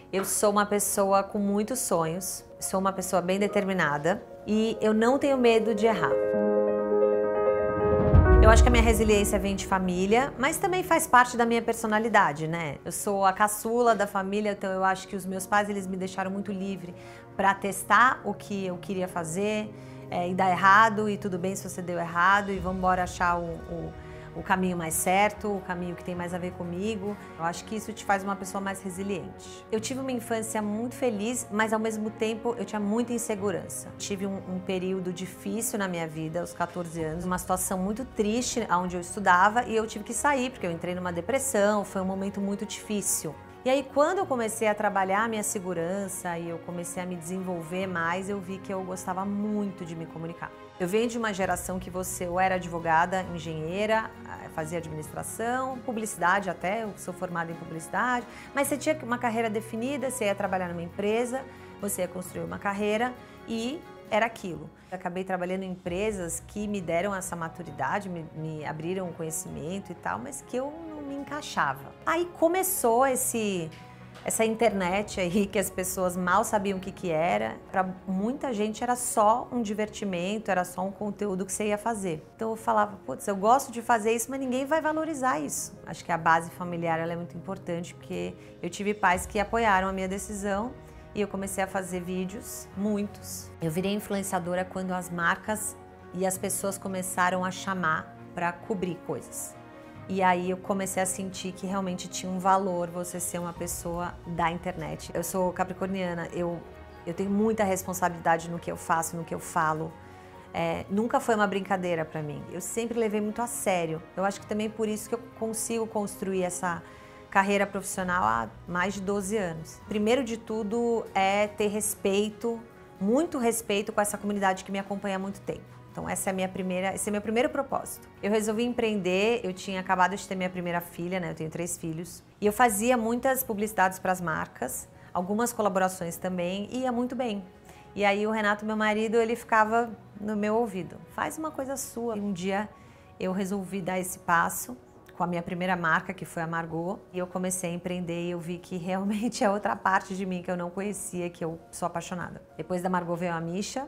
Eu sou uma pessoa com muitos sonhos, sou uma pessoa bem determinada e eu não tenho medo de errar. Eu acho que a minha resiliência vem de família, mas também faz parte da minha personalidade, né? Eu sou a caçula da família, então eu acho que os meus pais, eles me deixaram muito livre para testar o que eu queria fazer e dar errado, e tudo bem se você deu errado, e vamos embora achar o caminho mais certo, o caminho que tem mais a ver comigo. Eu acho que isso te faz uma pessoa mais resiliente. Eu tive uma infância muito feliz, mas ao mesmo tempo eu tinha muita insegurança. Tive um período difícil na minha vida, aos 14 anos, uma situação muito triste onde eu estudava e eu tive que sair porque eu entrei numa depressão, foi um momento muito difícil. E aí, quando eu comecei a trabalhar a minha segurança e eu comecei a me desenvolver mais, eu vi que eu gostava muito de me comunicar. Eu venho de uma geração que você ou era advogada, engenheira, fazia administração, publicidade até, eu sou formada em publicidade, mas você tinha uma carreira definida, você ia trabalhar numa empresa, você ia construir uma carreira e era aquilo. Eu acabei trabalhando em empresas que me deram essa maturidade, me abriram o conhecimento e tal, mas que eu não me encaixava. Aí começou essa internet aí que as pessoas mal sabiam o que era. Para muita gente era só um divertimento, era só um conteúdo que você ia fazer. Então eu falava, putz, eu gosto de fazer isso, mas ninguém vai valorizar isso. Acho que a base familiar ela é muito importante, porque eu tive pais que apoiaram a minha decisão e eu comecei a fazer vídeos, muitos. Eu virei influenciadora quando as marcas e as pessoas começaram a chamar para cobrir coisas. E aí eu comecei a sentir que realmente tinha um valor você ser uma pessoa da internet. Eu sou capricorniana, eu tenho muita responsabilidade no que eu faço, no que eu falo. Nunca foi uma brincadeira para mim. Eu sempre levei muito a sério. Eu acho que também por isso que eu consigo construir essa carreira profissional há mais de 12 anos. Primeiro de tudo é ter respeito, muito respeito com essa comunidade que me acompanha há muito tempo. Então esse é meu primeiro propósito. Eu resolvi empreender, eu tinha acabado de ter minha primeira filha, né? Eu tenho 3 filhos. E eu fazia muitas publicidades para as marcas, algumas colaborações também, e ia muito bem. E aí o Renato, meu marido, ele ficava no meu ouvido. Faz uma coisa sua. E um dia eu resolvi dar esse passo com a minha primeira marca, que foi a Margot, e eu comecei a empreender e eu vi que realmente é outra parte de mim que eu não conhecia, que eu sou apaixonada. Depois da Margot veio a Misha,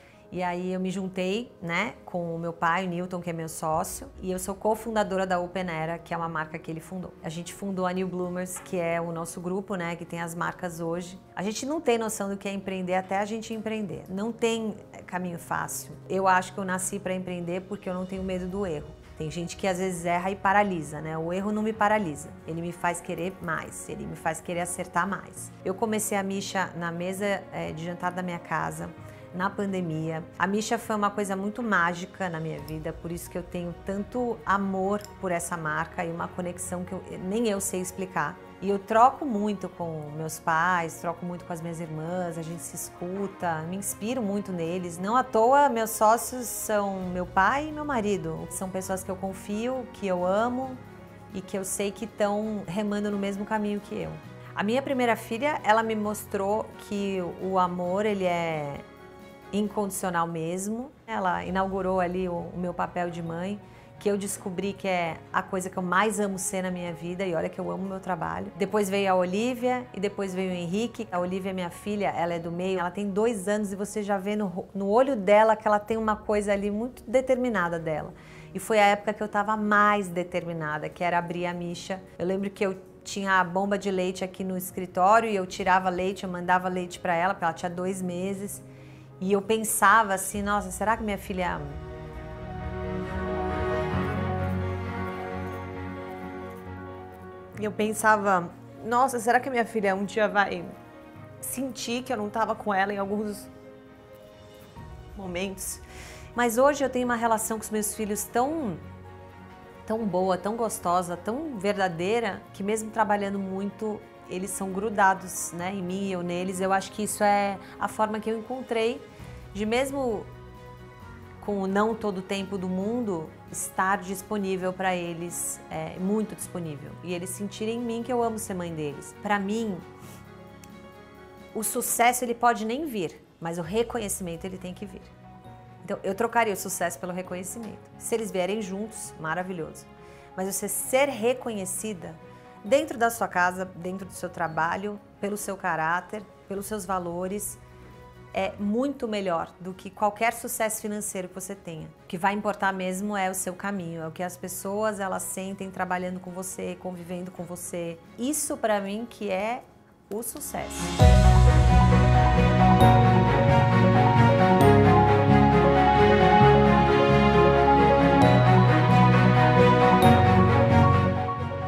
e aí eu me juntei, né, com o meu pai, o Newton, que é meu sócio, e eu sou cofundadora da Open Era, que é uma marca que ele fundou. A gente fundou a New Bloomers, que é o nosso grupo, né, que tem as marcas hoje. A gente não tem noção do que é empreender até a gente empreender. Não tem caminho fácil. Eu acho que eu nasci para empreender porque eu não tenho medo do erro. Tem gente que às vezes erra e paralisa, né? O erro não me paralisa, ele me faz querer mais, ele me faz querer acertar mais. Eu comecei a Misha na mesa de jantar da minha casa, na pandemia. A Misha foi uma coisa muito mágica na minha vida, por isso que eu tenho tanto amor por essa marca e uma conexão que nem eu sei explicar. E eu troco muito com meus pais, troco muito com as minhas irmãs, a gente se escuta, me inspiro muito neles. Não à toa, meus sócios são meu pai e meu marido. São pessoas que eu confio, que eu amo e que eu sei que estão remando no mesmo caminho que eu. A minha primeira filha, ela me mostrou que o amor, ele é incondicional mesmo. Ela inaugurou ali o meu papel de mãe, que eu descobri que é a coisa que eu mais amo ser na minha vida, e olha que eu amo o meu trabalho. Depois veio a Olivia e depois veio o Henrique. A Olivia, minha filha, ela é do meio, ela tem 2 anos e você já vê no olho dela que ela tem uma coisa ali muito determinada dela. E foi a época que eu estava mais determinada, que era abrir a Misha. Eu lembro que eu tinha a bomba de leite aqui no escritório e eu tirava leite, eu mandava leite para ela, porque ela tinha 2 meses. E eu pensava assim, nossa, será que minha filha... Eu pensava, nossa, será que a minha filha um dia vai sentir que eu não estava com ela em alguns momentos? Mas hoje eu tenho uma relação com os meus filhos tão boa, tão gostosa, tão verdadeira, que mesmo trabalhando muito, eles são grudados, né, em mim e eu neles. Eu acho que isso é a forma que eu encontrei de, mesmo com o não todo o tempo do mundo, estar disponível para eles, muito disponível. E eles sentirem em mim que eu amo ser mãe deles. Para mim, o sucesso ele pode nem vir, mas o reconhecimento ele tem que vir. Então eu trocaria o sucesso pelo reconhecimento. Se eles vierem juntos, maravilhoso. Mas você ser reconhecida dentro da sua casa, dentro do seu trabalho, pelo seu caráter, pelos seus valores, é muito melhor do que qualquer sucesso financeiro que você tenha. O que vai importar mesmo é o seu caminho, é o que as pessoas elas sentem trabalhando com você, convivendo com você. Isso para mim que é o sucesso.